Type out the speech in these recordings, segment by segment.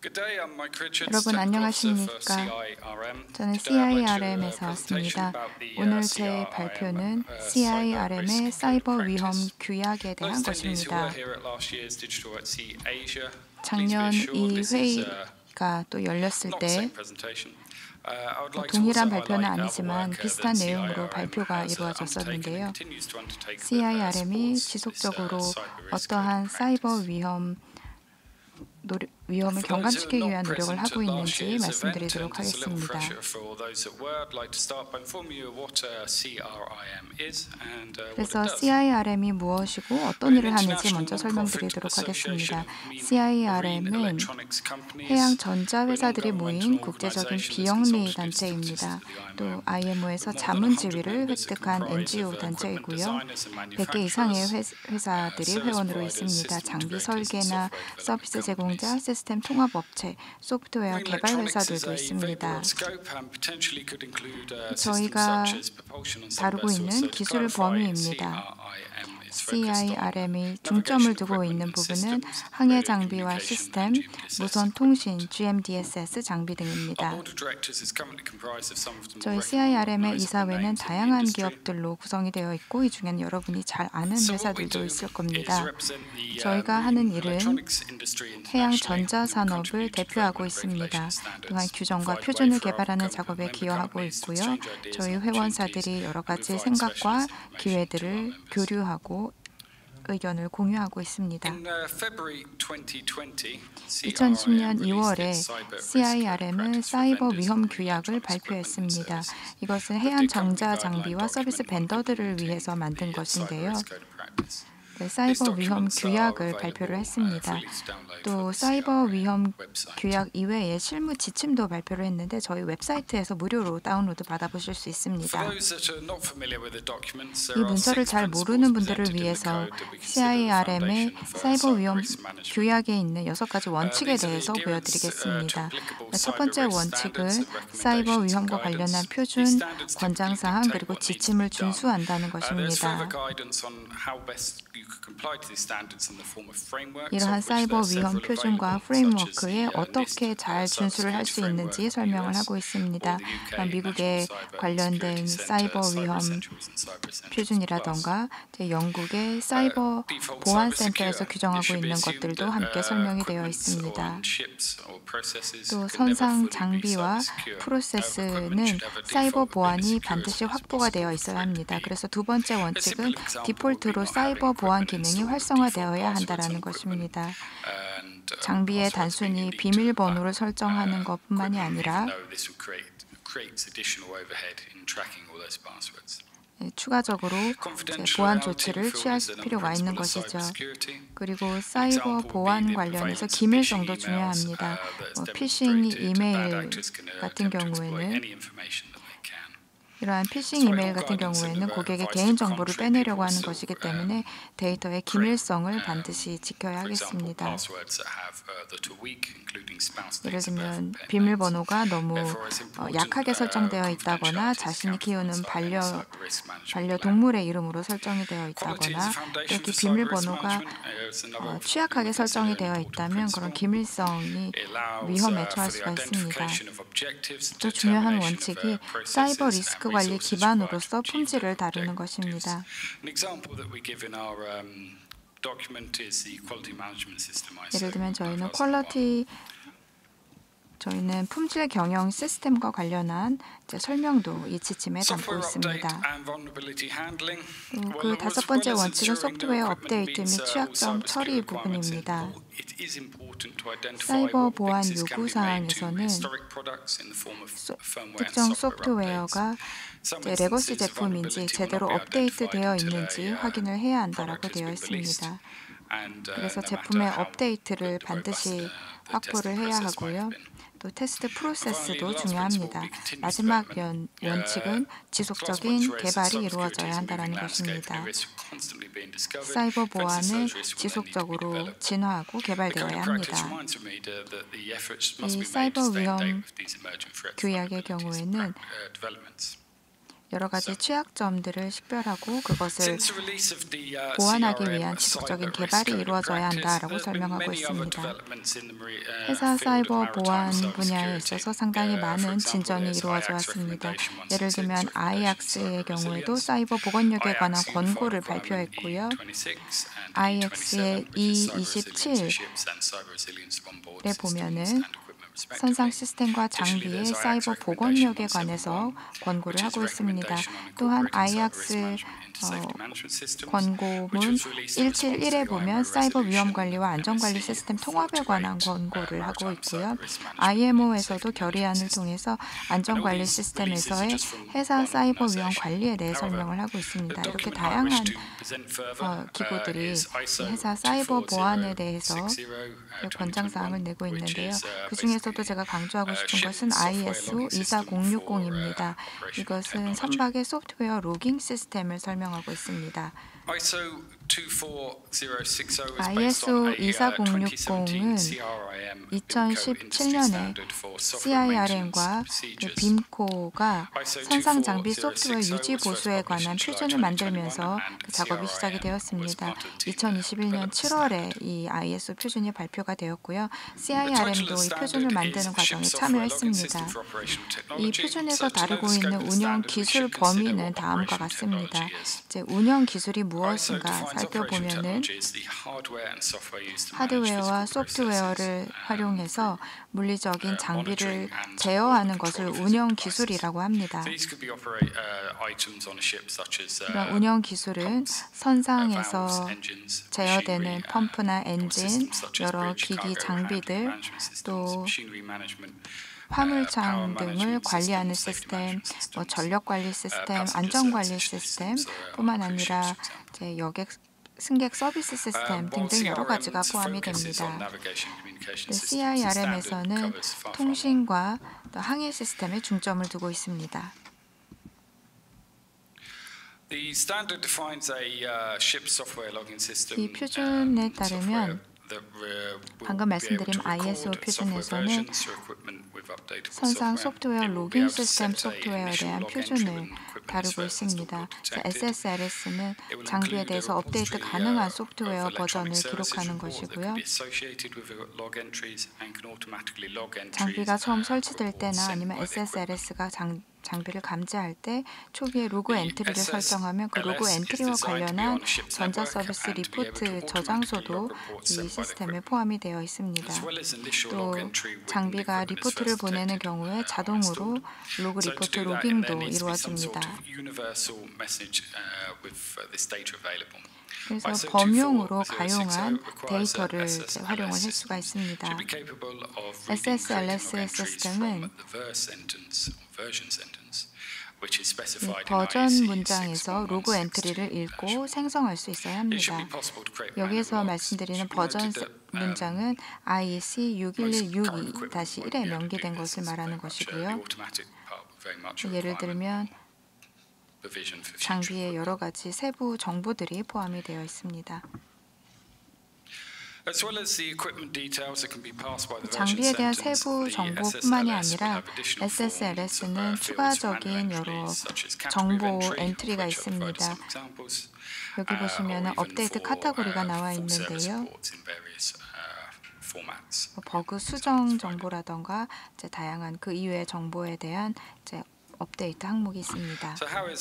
여러분 안녕하십니까? 저는 CIRM에서 왔습니다. 오늘 제 발표는 CIRM의 사이버 위험 규약에 대한 것입니다. 작년 이 회의가 또 열렸을 때 동일한 발표는 아니지만 비슷한 내용으로 발표가 이루어졌었는데요. CIRM이 지속적으로 어떠한 사이버 위험을 경감시키기 위한 노력을 하고 있는지 말씀드리도록 하겠습니다. 그래서 CIRM이 무엇이고 어떤 일을 하는지 먼저 설명드리도록 하겠습니다. CIRM은 해양 전자 회사들이 모인 국제적인 비영리 단체입니다. 또 IMO에서 자문 지위를 획득한 NGO 단체이고요. 100개 이상의 회사들이 회원으로 있습니다. 장비 설계나 서비스 제공자, 시스템 통합업체, 소프트웨어 개발 회사들도 있습니다. 저희가 다루고 있는 기술 범위입니다. CIRM이 중점을 두고 있는 부분은 항해 장비와 시스템, 무선 통신, GMDSS 장비 등입니다. 저희 CIRM의 이사회는 다양한 기업들로 구성이 되어 있고 이 중엔 여러분이 잘 아는 회사들도 있을 겁니다. 저희가 하는 일은 해양 전자 산업을 대표하고 있습니다. 또한 규정과 표준을 개발하는 작업에 기여하고 있고요. 저희 회원사들이 여러 가지 생각과 기회들을 교류하고 의견을 공유하고 있습니다. 2010년 2월에 CIRM은 사이버 위험 규약을 발표했습니다. 이것은 해양 전자 장비와 서비스 벤더들을 위해서 만든 것인데요. 사이버 위험 규약을 발표를 했습니다. 또 사이버 위험 규약 이외에 실무 지침도 발표를 했는데 저희 웹사이트에서 무료로 다운로드 받아보실 수 있습니다. 이 문서를 잘 모르는 분들을 위해서 CIRM의 사이버 위험 규약에 있는 6가지 원칙에 대해서 보여드리겠습니다. 첫 번째 원칙은 사이버 위험과 관련한 표준, 권장사항 그리고 지침을 준수한다는 것입니다. 이러한 사이버 위험 표준과 프레임워크에 어떻게 잘 준수를 할 수 있는지 설명을 하고 있습니다. 미국의 관련된 사이버 위험 표준이라던가 영국의 사이버 보안센터에서 규정하고 있는 것들도 함께 설명이 되어 있습니다. 또 선상 장비와 프로세스는 사이버 보안이 반드시 확보가 되어 있어야 합니다. 그래서 두 번째 원칙은 디폴트로 사이버 보안 기능이 활성화되어야 한다는 것입니다. 장비에 단순히 비밀번호를 설정하는 것뿐만이 아니라 추가적으로 보안 조치를 취할 필요가 있는 것이죠. 그리고 사이버 보안 관련해서 기밀성도 중요합니다. 피싱 이메일 같은 경우에는 이러한 피싱 이메일 같은 경우에는 고객의 개인정보를 빼내려고 하는 것이기 때문에 데이터의 기밀성을 반드시 지켜야 하겠습니다. 예를 들면 비밀번호가 너무 약하게 설정되어 있다거나 자신이 키우는 반려동물의 이름으로 설정이 되어 있다거나 이렇게 비밀번호가 취약하게 설정이 되어 있다면 그런 기밀성이 위험에 처할 수가 있습니다. 또 중요한 원칙이 사이버 리스크 관리 기반으로서 품질을 다루는 것입니다. 예를 들면 저희는 품질 경영 시스템과 관련한 설명도 이 지침에 담고 있습니다. 그 다섯 번째 원칙은 소프트웨어 업데이트 및 취약점 처리 부분입니다. 사이버 보안 요구 사항에서는 특정 소프트웨어가 레거시 제품인지 제대로 업데이트되어 있는지 확인을 해야 한다라고 되어 있습니다. 그래서 제품의 업데이트를 반드시 확보를 해야 하고요. 또 테스트 프로세스도 중요합니다. 마지막 원칙은 지속적인 개발이 이루어져야 한다는 것입니다. 사이버 보안은 지속적으로 진화하고 개발되어야 합니다. 이 사이버 위험 규약의 경우에는 여러 가지 취약점들을 식별하고 그것을 보완하기 위한 지속적인 개발이 이루어져야 한다라고 설명하고 있습니다. 회사 사이버 보안 분야에 있어서 상당히 많은 진전이 이루어져 왔습니다. 예를 들면 아이엑스의 경우에도 사이버 보건력에 관한 권고를 발표했고요. 아이엑스의 E27에 보면은 선상 시스템과 장비의 사이버 보건력에 관해서 권고를 하고 있습니다. 또한 아이엑스 권고문 171에 보면 사이버 위험 관리와 안전 관리 시스템 통합에 관한 권고를 하고 있고요. IMO에서도 결의안을 통해서 안전 관리 시스템에서의 회사 사이버 위험 관리에 대해 설명을 하고 있습니다. 이렇게 다양한 기구들이 회사 사이버 보안에 대해서 권장사항을 내고 있는데요. 그 중에서도 제가 강조하고 싶은 것은 ISO 24060입니다. 이것은 선박의 소프트웨어 로깅 시스템을 설명하고 있습니다. ISO 24060은 2017년에 CIRM과 빔코가 선상 장비 소프트웨어 유지 보수에 관한 표준을 만들면서 그 작업이 시작이 되었습니다. 2021년 7월에 이 ISO 표준이 발표가 되었고요. CIRM도 이 표준을 만드는 과정에 참여했습니다. 이 표준에서 다루고 있는 운영 기술 범위는 다음과 같습니다. 이제 운영 기술이 무엇인가 살펴보면은 하드웨어와 소프트웨어를 활용해서 물리적인 장비를 제어하는 것을 운영 기술이라고 합니다. 이런 운영 기술은 선상에서 제어되는 펌프나 엔진, 여러 기기 장비들, 또 화물창 등을 관리하는 시스템, 전력 관리 시스템, 안전 관리 시스템뿐만 아니라 여객 승객 서비스 시스템 등등 여러 가지가 포함이 됩니다. CIRM에서는 통신과 또 항해 시스템에 중점을 두고 있습니다. 이 표준에 따르면 방금 말씀드린 ISO 표준에서는 선상 소프트웨어 로깅 시스템 소프트웨어에 대한 표준을 다루고 있습니다. SSLS는 장비에 대해서 업데이트 가능한 소프트웨어 버전을 기록하는 것이고요. 장비가 처음 설치될 때나 아니면 SSLS가 장비를 감지할 때 초기에 로그 엔트리를 설정하면 그 로그 엔트리와 관련한 전자 서비스 리포트 저장소도 이 시스템에 포함이 되어 있습니다. 또 장비가 리포트를 보내는 경우에 자동으로 로그 리포트 로깅도 이루어집니다. 그래서 범용으로 가용한 데이터를 활용을 할 수가 있습니다. SSLS 시스템은 버전 문장에서 로그 엔트리를 읽고 생성할 수 있어야 합니다. 여기에서 말씀드리는 버전 문장은 IEC 61162-1에 명기된 것을 말하는 것이고요. 예를 들면 장비에 여러 가지 세부 정보들이 포함이 되어 있습니다. 장비에 대한 세부 정보뿐만이 아니라 SSLS는 추가적인 여러 정보 엔트리가 있습니다. 여기 보시면 업데이트 카테고리가 나와 있는데요. 버그 수정 정보라던가 다양한 그 이외의 정보에 대한 업데이트 항목이 있습니다.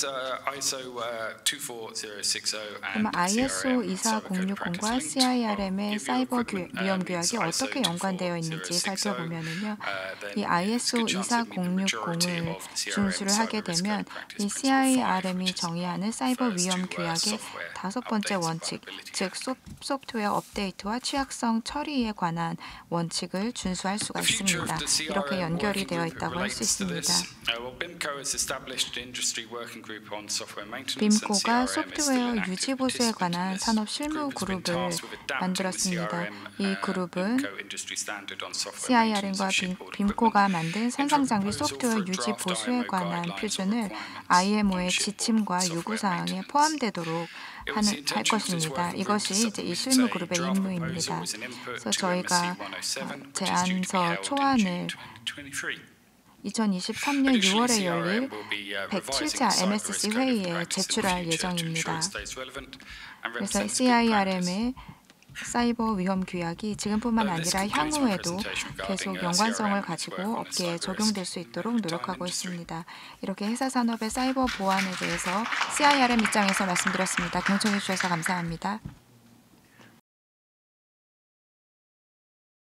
그러면 ISO 24060과 CIRM의 사이버 위험 규약이 어떻게 연관되어 있는지 살펴보면요. 이 ISO 24060을 준수를 하게 되면 이 CIRM이 정의하는 사이버 위험 규약의 5번째 원칙, 즉 소프트웨어 업데이트와 취약성 처리에 관한 원칙을 준수할 수가 있습니다. 이렇게 연결이 되어 있다고 할 수 있습니다. 빔코가 소프트웨어 유지 보수에 관한 산업 실무 그룹을 만들었습니다. 이 그룹은 CIRM과 빔코가 만든 선상 장비 소프트웨어 유지 보수에 관한 표준을 IMO의 지침과 요구 사항에 포함되도록 할 것입니다. 이것이 이제 이 실무 그룹의 임무입니다. 그래서 저희가 제안서 초안을 2023년 6월에 열릴 107차 MSC 회의에 제출할 예정입니다. 그래서 CIRM의 사이버 위험 규약이 지금뿐만 아니라 향후에도 계속 연관성을 가지고 업계에 적용될 수 있도록 노력하고 있습니다. 이렇게 회사 산업의 사이버 보안에 대해서 CIRM 입장에서 말씀드렸습니다. 경청해 주셔서 감사합니다.